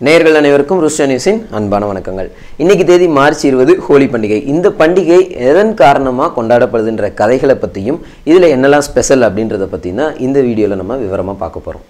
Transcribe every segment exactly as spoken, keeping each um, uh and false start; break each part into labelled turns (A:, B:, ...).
A: நேயர்கள் அனைவருக்கும் ரூஸ்டர் நியூஸின் அன்பான வணக்கங்கள். இன்னைக்கு தேதி மார்ச் இருபது ஹோலி பண்டிகை. இந்த பண்டிகை எதன் காரணமா கொண்டாடப்படுதுன்ற கதைகளை பத்தியும் இதுல என்னெல்லாம் ஸ்பெஷல் அப்படின்றத பத்தி தான் இந்த வீடியோல நம்ம விவரமா பார்க்க போறோம்.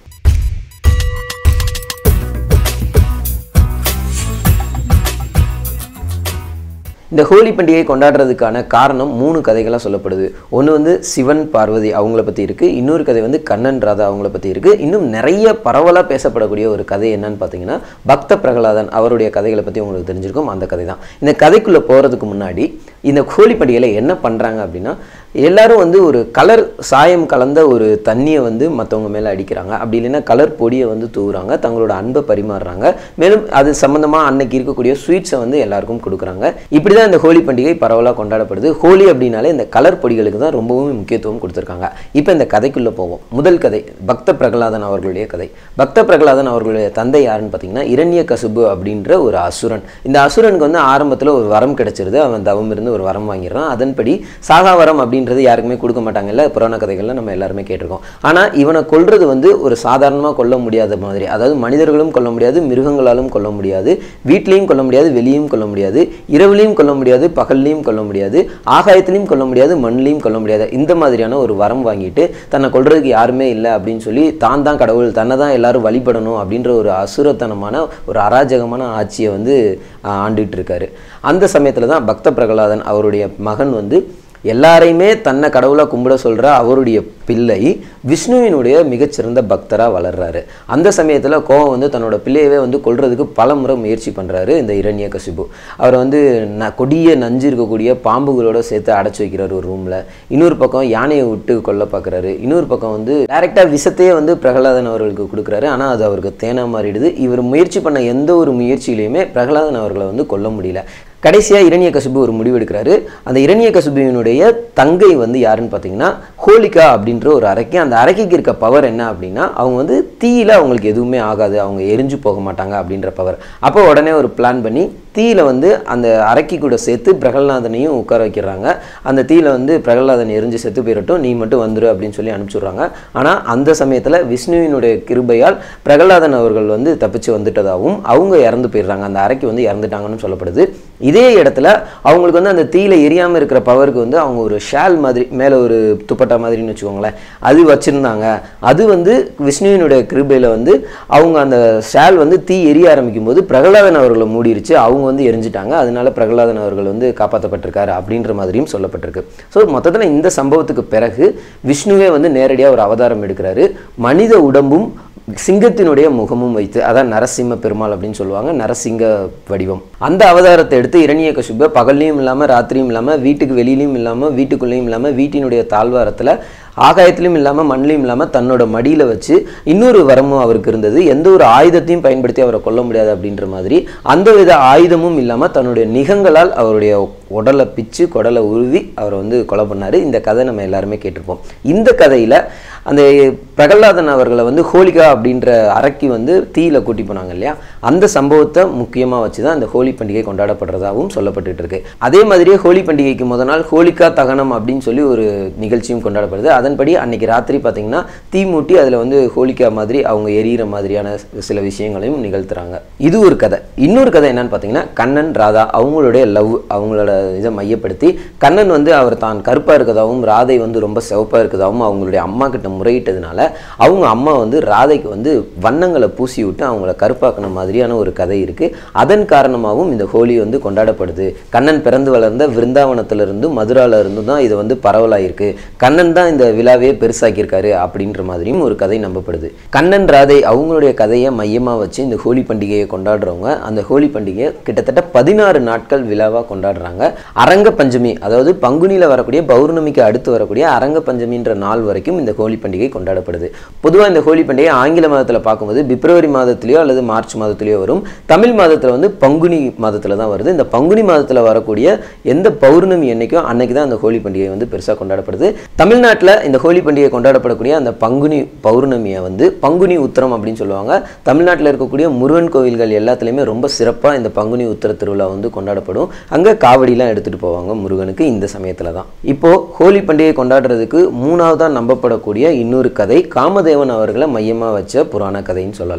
A: இந்த ஹோலி பண்டிகை கொண்டாடுறதுக்கான காரணம் மூணு கதைகளாக சொல்லப்படுது. ஒன்று வந்து சிவன் பார்வதி அவங்கள பற்றி இருக்குது, இன்னொரு கதை வந்து கண்ணன் ராதா அவங்கள பற்றி இருக்குது, இன்னும் நிறைய பரவலாக பேசப்படக்கூடிய ஒரு கதை என்னன்னு பார்த்தீங்கன்னா பக்த பிரகலாதன் அவருடைய கதைகளை பற்றி உங்களுக்கு தெரிஞ்சிருக்கும். அந்த கதை தான். இந்த கதைக்குள்ளே போகிறதுக்கு முன்னாடி இந்த ஹோலி பண்டிகையில் என்ன பண்ணுறாங்க அப்படின்னா, எல்லாரும் வந்து ஒரு கலர் சாயம் கலந்த ஒரு தண்ணியை வந்து மற்றவங்க மேலே அடிக்கிறாங்க, அப்படி இல்லைன்னா கலர் பொடியை வந்து தூவுறாங்க, தங்களோட அன்பை பரிமாறுறாங்க. மேலும் அது சம்மந்தமாக அன்னைக்கு இருக்கக்கூடிய ஸ்வீட்ஸை வந்து எல்லாருக்கும் கொடுக்குறாங்க. இப்படி தான் இந்த ஹோலி பண்டிகை பரவலாக கொண்டாடப்படுது. ஹோலி அப்படின்னாலே இந்த கலர் பொடிகளுக்கு தான் ரொம்பவும் முக்கியத்துவம் கொடுத்துருக்காங்க. இப்போ இந்த கதைக்குள்ளே போவோம். முதல் கதை பக்த பிரகலாதன் அவர்களுடைய கதை. பக்த பிரகலாதன் அவர்களுடைய தந்தை யாருன்னு பார்த்தீங்கன்னா இரண்யகசிபு அப்படின்ற ஒரு அசுரன். இந்த அசுரனுக்கு வந்து ஆரம்பத்தில் ஒரு வரம் கிடைச்சிருது. அவன் தவம் இருந்து ஒரு வரம் வாங்கிடுறான். அதன்படி சாகா வரம் அப்படின்றது யாருக்குமே கொடுக்க மாட்டாங்கல்ல, புராண கதைகள்ல நம்ம எல்லாருமே கேட்டிருக்கோம். ஆனால் இவனை கொல்றது வந்து ஒரு சாதாரணமாக கொல்ல முடியாத மாதிரி, அதாவது மனிதர்களும் கொல்ல முடியாது, மிருகங்களாலும் கொல்ல முடியாது, வீட்லையும் கொல்ல முடியாது, வெளியும் கொல்ல முடியாது, இரவுலையும் கொல்ல முடியாது, பகல்லையும் கொல்ல முடியாது, ஆகாயத்திலையும் கொல்ல முடியாது, மண்ணிலையும் கொல்ல முடியாது. இந்த மாதிரியான ஒரு வரம் வாங்கிட்டு தன்னை கொல்றதுக்கு யாருமே இல்லை அப்படின்னு சொல்லி தான் தான் கடவுள், தன்னை தான் எல்லாரும் வழிபடணும் அப்படின்ற ஒரு அசுரத்தனமான ஒரு அராஜகமான ஆட்சியை வந்து ஆண்டுகிட்டு இருக்காரு. அந்த சமயத்தில் தான் பக்த பிரகலாதன் அவருடைய மகன் வந்து எல்லாரையுமே தன்னை கடவுளாக கும்பிட சொல்கிற அவருடைய பிள்ளை விஷ்ணுவினுடைய மிகச்சிறந்த பக்தராக வளர்றாரு. அந்த சமயத்தில் கோவம் வந்து தன்னோட பிள்ளையவே வந்து கொல்றதுக்கு பல முறை முயற்சி பண்ணுறாரு இந்த இரண்யகசிபு. அவர் வந்து ந கொடிய நஞ்சு இருக்கக்கூடிய பாம்புகளோட சேர்த்து அடைச்சி வைக்கிறார் ஒரு ரூமில். இன்னொரு பக்கம் யானையை விட்டு கொல்ல பார்க்குறாரு. இன்னொரு பக்கம் வந்து டைரெக்டாக விஷத்தையே வந்து பிரகலாதன் அவர்களுக்கு கொடுக்குறாரு. ஆனால் அது அவருக்கு தேனா மாறிடுது. இவர் முயற்சி பண்ண எந்த ஒரு முயற்சியிலையுமே பிரகலாதன் அவர்களை வந்து கொல்ல முடியல. கடைசியாக இரண்யகசிபு ஒரு முடிவு எடுக்கிறாரு. அந்த இரண்யகசிபுவினுடைய தங்கை வந்து யாருன்னு பார்த்தீங்கன்னா ஹோலிகா அப்படின்ற ஒரு அரக்கி. அந்த அரக்கிக்கு இருக்க பவர் என்ன அப்படின்னா, அவங்க வந்து தீயில அவங்களுக்கு எதுவுமே ஆகாது, அவங்க எரிஞ்சு போக மாட்டாங்க அப்படின்ற பவர். அப்போ உடனே ஒரு பிளான் பண்ணி தீயில வந்து அந்த அரக்கி கூட சேர்த்து பிரகலாதனையும் உட்கார வைக்கிறாங்க. அந்த தீயில வந்து பிரகலாதன் எரிஞ்சு செத்து போயிடட்டும், நீ மட்டும் வந்துரு அப்படின்னு சொல்லி அனுப்பிச்சுடுறாங்க. ஆனால் அந்த சமயத்தில் விஷ்ணுவினுடைய கிருபையால் பிரகலாதன் அவர்கள் வந்து தப்பிச்சு வந்துட்டதாகவும் அவங்க இறந்து போயிடுறாங்க. அந்த அரக்கி வந்து இறந்துட்டாங்கன்னு சொல்லப்படுது. இதே இடத்துல அவங்களுக்கு வந்து அந்த தீயில எரியாமல் இருக்கிற பவருக்கு வந்து அவங்க ஒரு ஷால் மாதிரி மேலே ஒரு துப்பட்டா மாதிரின்னு வச்சுக்கோங்களேன், அது வச்சுருந்தாங்க. அது வந்து விஷ்ணுவினுடைய கிருபையில் வந்து அவங்க அந்த ஷால் வந்து தீ எரிய ஆரம்பிக்கும் போது பிரகலாதன் அவர்களை மூடிருச்சு, அவங்க வந்து எரிஞ்சிட்டாங்க. அதனால பிரகலாதன் அவர்கள் வந்து காப்பாற்றப்பட்டிருக்காரு அப்படின்ற மாதிரியும் சொல்லப்பட்டிருக்கு. ஸோ மொத்தத்தில் இந்த சம்பவத்துக்கு பிறகு விஷ்ணுவே வந்து நேரடியாக ஒரு அவதாரம் எடுக்கிறாரு. மனித உடம்பும் சிங்கத்தினுடைய முகமும் வைத்து, அதான் நரசிம்ம பெருமாள் அப்படின்னு சொல்லுவாங்க, நரசிங்க வடிவம். அந்த அவதாரத்தை எடுத்து இரண்யகசிபு பகல்லையும் இல்லாமல் ராத்திரியும் இல்லாமல் வீட்டுக்கு வெளியிலையும் இல்லாமல் வீட்டுக்குள்ளேயும் இல்லாமல் வீட்டினுடைய தாழ்வாரத்தில் ஆகாயத்திலும் இல்லாமல் மண்ணிலையும் இல்லாமல் தன்னோட மடியில் வச்சு, இன்னொரு வரமும் அவருக்கு இருந்தது, எந்த ஒரு ஆயுதத்தையும் பயன்படுத்தி அவரை கொல்ல முடியாது அப்படின்ற மாதிரி அந்த வித ஆயுதமும் இல்லாமல் தன்னுடைய நிகங்களால் அவருடைய உடலை பிச்சு குடலை உருவி அவரை வந்து கொலை பண்ணார். இந்த கதை நம்ம எல்லாருமே கேட்டிருப்போம். இந்த கதையில் அந்த பிரகலாதன் அவர்களை வந்து ஹோலிகா அப்படின்ற அரக்கி வந்து தீயில கூட்டி போனாங்க இல்லையா, அந்த சம்பவத்தை முக்கியமாக வச்சு தான் இந்த ஹோலி பண்டிகை கொண்டாடப்படுறதாகவும் சொல்லப்பட்டு இருக்கு. அதே மாதிரியே ஹோலி பண்டிகைக்கு முதல் நாள் ஹோலிகா தகனம் அப்படின்னு சொல்லி ஒரு நிகழ்ச்சியும் கொண்டாடப்படுது. அதன்படி அன்னைக்கு ராத்திரி பார்த்தீங்கன்னா தீ மூட்டி அதில் வந்து ஹோலிகா மாதிரி அவங்க எரியிற மாதிரியான சில விஷயங்களையும் நிகழ்த்துறாங்க. இது ஒரு கதை. இன்னொரு கதை என்னன்னு பார்த்தீங்கன்னா கண்ணன் ராதா அவங்களுடைய லவ், அவங்களோட இதை மையப்படுத்தி கண்ணன் வந்து அவர் தான் கருப்பாக இருக்கதாகவும் ராதை வந்து ரொம்ப சிவப்பாக இருக்கதாகவும் அவங்களுடைய அம்மா கிட்ட முறையிட்டதுனால அவங்க அம்மா வந்து ராதைக்கு வந்து வண்ணங்களை பூசி விட்டு அவங்கள கருப்பாக்கின மாதிரியான ஒரு கதை இருக்கு. அதன் காரணமாகவும் இந்த ஹோலி வந்து கொண்டாடப்படுது. கண்ணன் பிறந்து வளர்ந்த விருந்தாவனத்திலிருந்து மதுரால இருந்து தான் இது வந்து பரவலாயிருக்கு. கண்ணன் தான் இந்த விழாவையே பெருசாக்கியிருக்காரு அப்படின்ற மாதிரியும் ஒரு கதை நம்பப்படுது. கண்ணன் ராதை அவங்களுடைய கதையை மையமாக வச்சு இந்த ஹோலி பண்டிகையை கொண்டாடுறவங்க அந்த ஹோலி பண்டிகையை கிட்டத்தட்ட பதினாறு நாட்கள் விழாவாக கொண்டாடுறாங்க. அரங்க பஞ்சமி, அதாவது பங்குனியில் வரக்கூடிய பௌர்ணமிக்கு அடுத்து வரக்கூடிய அரங்க பஞ்சமின்ற நாள் வரைக்கும் இந்த ஹோலி பண்டிகை கொண்டாடப்படுது. பொதுவாக இந்த ஹோலி பண்டிகை ஆங்கில மாதத்தில் பார்க்கும்போது பிப்ரவரி மாதத்திலேயோ அல்லது மார்ச் மாதத்திலேயோ வரும். தமிழ் மாதத்தில் வந்து பங்குனி மாதத்தில் தான் வருது. இந்த பங்குனி மாதத்தில் வரக்கூடிய எந்த பௌர்ணமி என்னைக்கோ அன்னைக்கு தான் அந்த ஹோலி பண்டிகை வந்து பெருசாக கொண்டாடப்படுது. தமிழ்நாட்டில் இந்த ஹோலி பண்டிகை கொண்டாடப்படக்கூடிய அந்த பங்குனி பௌர்ணமியை வந்து பங்குனி உத்திரம் அப்படின்னு சொல்லுவாங்க. தமிழ்நாட்டில் இருக்கக்கூடிய முருகன் கோவில்கள் எல்லாத்துலேயுமே ரொம்ப சிறப்பாக இந்த பங்குனி உத்திர திருவிழா வந்து கொண்டாடப்படும். அங்கே காவடிலாம் எடுத்துகிட்டு போவாங்க முருகனுக்கு இந்த சமயத்தில் தான். இப்போது ஹோலி பண்டிகை கொண்டாடுறதுக்கு மூணாவதாக நம்பப்படக்கூடிய இன்னொரு கதை காமதேவன் அவர்களை மையமாக வச்ச புராண கதைன்னு சொல்லலாம்.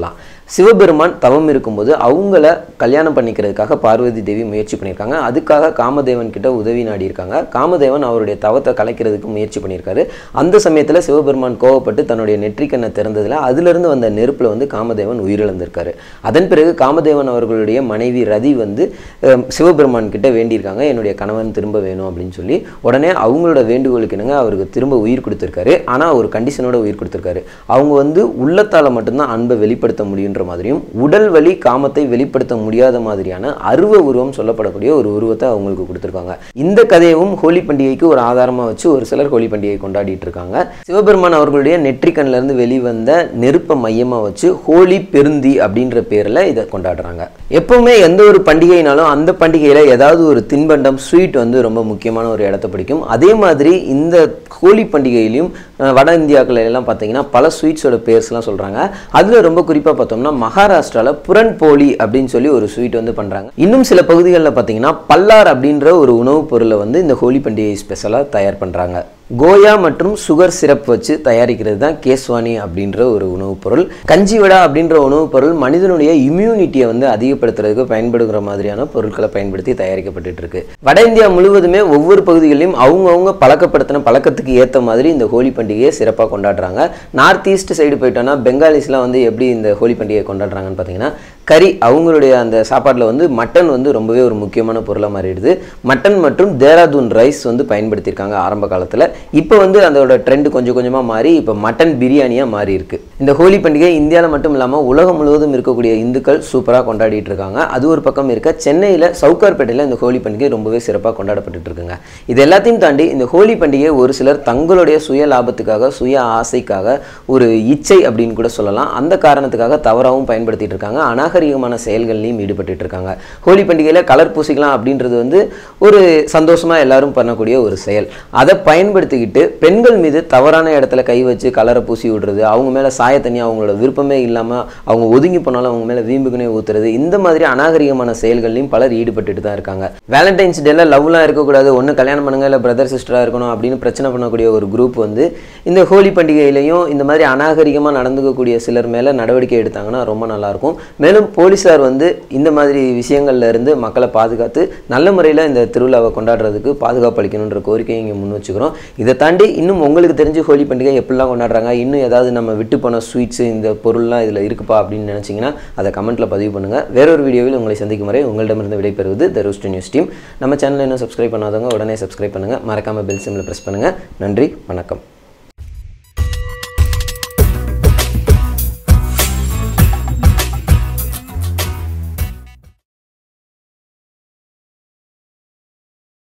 A: சிவபெருமான் தவம் இருக்கும்போது அவங்கள கல்யாணம் பண்ணிக்கிறதுக்காக பார்வதி தேவி முயற்சி பண்ணியிருக்காங்க. அதுக்காக காமதேவன் கிட்ட உதவி நாடி இருக்காங்க. காமதேவன் அவருடைய தவத்தை கலைக்கிறதுக்கு முயற்சி பண்ணியிருக்காரு. அந்த சமயத்தில் சிவபெருமான் கோவப்பட்டு தன்னுடைய நெற்றிக்கண்ணை திறந்ததில் அதிலிருந்து வந்த நெருப்பில் வந்து காமதேவன் உயிரிழந்திருக்காரு. அதன் பிறகு காமதேவன் அவர்களுடைய மனைவி ரதி வந்து சிவபெருமான் கிட்ட வேண்டியிருக்காங்க, என்னுடைய கணவன் திரும்ப வேணும் அப்படின்னு சொல்லி. உடனே அவங்களோட வேண்டுகோளுக்கு என்னங்க அவருக்கு திரும்ப உயிர் கொடுத்துருக்காரு. ஆனால் ஒரு கண்டிஷனோட உயிர் கொடுத்துருக்காரு. அவங்க வந்து உள்ளத்தால் மட்டும்தான் அன்பை வெளிப்படுத்த முடியுன்ற மாதிரியும் உடல் வழி காமத்தை வெளிப்படுத்த முடியாத மாதிரியான அருவ உருவம் சொல்லப்படக்கூடிய ஒரு உருவத்தை அவங்களுக்கு கொடுத்துருக்காங்க. இந்த கதையவும் ஹோலி பண்டிகைக்கு ஒரு ஆதாரமாக வச்சு ஒரு சிலர் ஹோலி பண்டிகையை கொண்டாடிட்டு இருக்காங்க. சிவபெருமான் அவர்களுடைய நெற்றிக்கண்ணில இருந்து வெளிவந்த நெருப்பை மையமாக வச்சு ஹோலி பெருந்தி அப்படின்ற பேரில் இதை கொண்டாடுறாங்க. எப்பவுமே எந்த ஒரு பண்டிகைனாலும் அந்த பண்டிகையில் ஏதாவது ஒரு தின்பண்டம் ஸ்வீட் வந்து ரொம்ப முக்கியமான ஒரு இடத்தை பிடிக்கும். அதே மாதிரி இந்த ஹோலி பண்டிகையிலையும் வட இந்தியாக்கள் எல்லாம் பார்த்தீங்கன்னா பல ஸ்வீட்ஸோட பேர்ஸ்லாம் சொல்கிறாங்க. அதில் ரொம்ப குறிப்பாக பார்த்தோம்னா மகாராஷ்டிராவில் புரன் போலி அப்படின்னு சொல்லி ஒரு ஸ்வீட் வந்து பண்ணுறாங்க. இன்னும் சில பகுதிகளில் பார்த்தீங்கன்னா பல்லார் அப்படின்ற ஒரு உணவுப் பொருளை வந்து இந்த ஹோலி பண்டிகை ஸ்பெஷலாக தயார் பண்ணுறாங்க. கோயா மற்றும் சுகர் சிரப் வச்சு தயாரிக்கிறது தான் கேஸ்வானி அப்படின்ற ஒரு உணவுப் பொருள். கஞ்சிவடா அப்படின்ற உணவுப் பொருள் மனிதனுடைய இம்யூனிட்டியை வந்து அதிகப்படுத்துறதுக்கு பயன்படுகிற மாதிரியான பொருட்களை பயன்படுத்தி தயாரிக்கப்பட்டு இருக்கு. வட இந்தியா முழுவதுமே ஒவ்வொரு பகுதிகளிலும் அவங்கவுங்க பழக்கப்படுத்தின பழக்கத்துக்கு ஏற்ற மாதிரி இந்த ஹோலி பண்டிகையை சிறப்பாக கொண்டாடுறாங்க. நார்த் ஈஸ்ட் சைடு போயிட்டோன்னா பெங்காலிஸ்லாம் வந்து எப்படி இந்த ஹோலி பண்டிகையை கொண்டாடுறாங்கன்னு பார்த்தீங்கன்னா கறி, அவங்களுடைய அந்த சாப்பாட்டில் வந்து மட்டன் வந்து ரொம்பவே ஒரு முக்கியமான பொருளாக மாறிடுது. மட்டன் மற்றும் தேராதூன் ரைஸ் வந்து பயன்படுத்தியிருக்காங்க ஆரம்ப காலத்தில். இப்போ வந்து அதோட ட்ரெண்ட் கொஞ்சம் கொஞ்சமாக மாறி இப்போ மட்டன் பிரியாணியாக மாறி இருக்கு. இந்த ஹோலி பண்டிகை இந்தியாவில் மட்டும் இல்லாமல் உலகம் முழுவதும் இருக்கக்கூடிய இந்துக்கள் சூப்பராக கொண்டாடிட்டு இருக்காங்க. அது ஒரு பக்கம் இருக்க, சென்னையில் சவுகார்பேட்டையில் இந்த ஹோலி பண்டிகை ரொம்பவே சிறப்பாக கொண்டாடப்பட்டு இருக்குங்க. இது எல்லாத்தையும் தாண்டி இந்த ஹோலி பண்டிகை ஒரு சிலர் தங்களுடைய சுய லாபத்துக்காக, சுய ஆசைக்காக, ஒரு இச்சை அப்படின்னு கூட சொல்லலாம், அந்த காரணத்துக்காக தவறாகவும் பயன்படுத்திட்டு இருக்காங்க. அநாகரிகமான செயல்கள்லையும் ஈடுபட்டு இருக்காங்க. ஹோலி பண்டிகையில் கலர் பூசிக்கலாம் அப்படின்றது வந்து ஒரு சந்தோஷமாக எல்லாரும் பண்ணக்கூடிய ஒரு செயல். அதை பயன்படுத்திக்கிட்டு பெண்கள் மீது தவறான இடத்துல கை வச்சு கலரை பூசி விடுறது, அவங்க மேலே சாய தண்ணி அவங்களோட விருப்பமே இல்லாமல் அவங்க ஒதுங்கி போனாலும் அவங்க மேலே வீம்புக்குனே ஊற்றுறது, இந்த மாதிரி அநாகரிகமான செயல்கள்லையும் பலர் ஈடுபட்டு தான் இருக்காங்க. வேலண்டைன்ஸ் டேல லவ்லாம் இருக்கக்கூடாது, ஒன்று கல்யாணம் பண்ணுங்க இல்லை பிரதர் சிஸ்டராக இருக்கணும் அப்படின்னு பிரச்சனை பண்ணக்கூடிய ஒரு குரூப் வந்து இந்த ஹோலி பண்டிகையிலையும் இந்த மாதிரி அநாகரிகமாக நடந்துக்கக்கூடிய சிலர் மேலே நடவடிக்கை எடுத்தாங்கன்னா ரொம்ப நல்லாயிருக்கும். மேலும் போலீஸார் வந்து இந்த மாதிரி விஷயங்கள்ல இருந்து மக்களை பாதுகாத்து நல்ல முறையில் இந்த திருவிழாவை கொண்டாடுறதுக்கு பாதுகாப்பு அளிக்கணுன்ற கோரிக்கையை இங்கே முன் வச்சுக்கிறோம். இதை தாண்டி இன்னும் உங்களுக்கு தெரிஞ்சு ஹோலி பண்டிகை எப்படிலாம் கொண்டாடுறாங்க, இன்னும் ஏதாவது நம்ம விட்டு போன ஸ்வீட்ஸு இந்த பொருள்லாம் இதில் இருக்குப்பா அப்படின்னு நினச்சிங்கன்னா அதை கமெண்ட்டில் பதிவு பண்ணுங்கள். வேறொரு வீடியோவில் உங்களை சந்திக்கும் வரை உங்களிடமிருந்து விடைபெறுவது த ரூஸ்டர் நியூஸ் டீம். நம்ம சேனலை இன்னும் சப்ஸ்கிரைப் பண்ணாதவங்க உடனே சப்ஸ்கிரைப் பண்ணுங்கள். மறக்காமல் பெல் சிம்மில் ப்ரெஸ் பண்ணுங்கள். நன்றி, வணக்கம்.